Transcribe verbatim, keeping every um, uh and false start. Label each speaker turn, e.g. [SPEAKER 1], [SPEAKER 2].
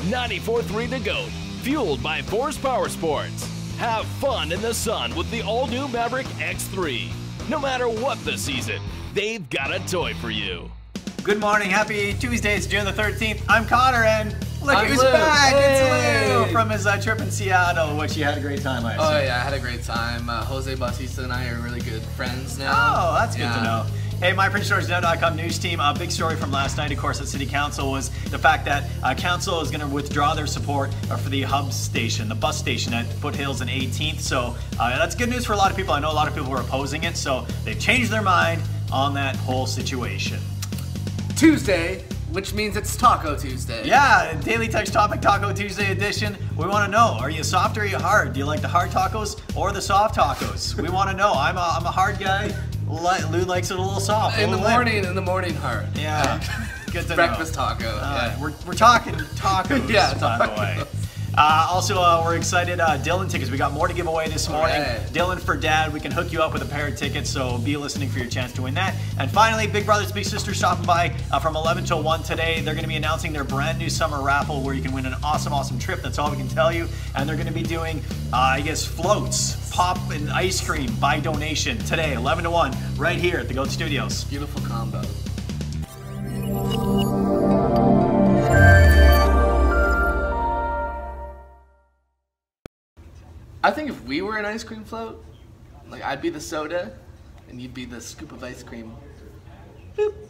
[SPEAKER 1] ninety-four point three The Goat, fueled by Force Power Sports. Have fun in the sun with the all-new Maverick X three. No matter what the season, they've got a toy for you.
[SPEAKER 2] Good morning, happy Tuesday, it's June the thirteenth. I'm Cotter, and look
[SPEAKER 3] I'm
[SPEAKER 2] who's
[SPEAKER 3] Lou.
[SPEAKER 2] back,
[SPEAKER 3] Hey.
[SPEAKER 2] it's Lou from his uh, trip in Seattle, which you had a great time, I assume.
[SPEAKER 3] Oh yeah, I had a great time. Uh, Jose Bautista and I are really good friends now.
[SPEAKER 2] Oh, that's good
[SPEAKER 3] yeah.
[SPEAKER 2] to know. Hey, my prince george now dot com news team. A big story from last night, of course, at City Council was the fact that uh, Council is going to withdraw their support uh, for the hub station, the bus station at Foothills and eighteenth. So uh, that's good news for a lot of people. I know a lot of people were opposing it, so they've changed their mind on that whole situation.
[SPEAKER 3] Tuesday, which means it's Taco Tuesday.
[SPEAKER 2] Yeah, Daily Text Topic Taco Tuesday edition. We want to know, are you soft or are you hard? Do you like the hard tacos or the soft tacos? We want to know. I'm a, I'm a hard guy. Lou likes it a little soft.
[SPEAKER 3] In the
[SPEAKER 2] little
[SPEAKER 3] morning, in the morning hard.
[SPEAKER 2] Yeah, good to know.
[SPEAKER 3] Breakfast taco.
[SPEAKER 2] Uh,
[SPEAKER 3] yeah.
[SPEAKER 2] we're, we're talking tacos,
[SPEAKER 3] Yeah,
[SPEAKER 2] by the way. Uh, also, uh, we're excited. Uh, Dylan tickets. We got more to give away this morning.
[SPEAKER 3] Right.
[SPEAKER 2] Dylan for Dad. We can hook you up with a pair of tickets, so be listening for your chance to win that. And finally, Big Brothers Big Sisters stopping by uh, from eleven till one today. They're going to be announcing their brand new summer raffle where you can win an awesome, awesome trip. That's all we can tell you. And they're going to be doing, uh, I guess, floats, pop, and ice cream by donation today, eleven to one, right here at the Goat Studios.
[SPEAKER 3] Beautiful combo. I think if we were an ice cream float, like I'd be the soda, and you'd be the scoop of ice cream. Boop.